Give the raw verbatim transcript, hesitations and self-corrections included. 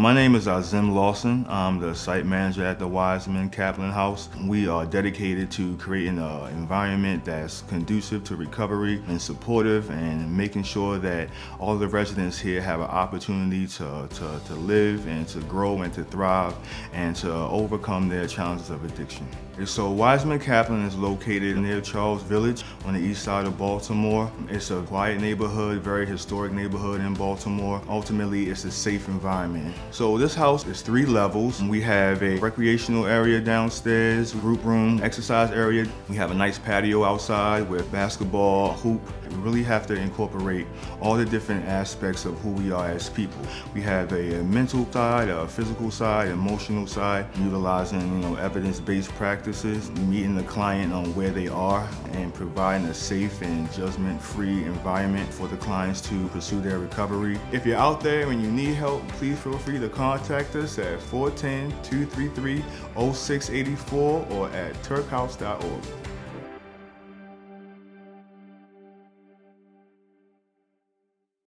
My name is Azim Lawson. I'm the site manager at the Wiseman Kaplan House. We are dedicated to creating an environment that's conducive to recovery and supportive, and making sure that all the residents here have an opportunity to, to, to live and to grow and to thrive and to overcome their challenges of addiction. So Wiseman Kaplan is located near Charles Village on the east side of Baltimore. It's a quiet neighborhood, very historic neighborhood in Baltimore. Ultimately, it's a safe environment. So this house is three levels. We have a recreational area downstairs, group room, exercise area. We have a nice patio outside with basketball, hoop. We really have to incorporate all the different aspects of who we are as people. We have a, a mental side, a physical side, emotional side, utilizing you know evidence-based practices, meeting the client on where they are, and providing a safe and judgment-free environment for the clients to pursue their recovery. If you're out there and you need help, please feel free to contact us at four one zero, two three three, zero six eight four or at turk house dot org.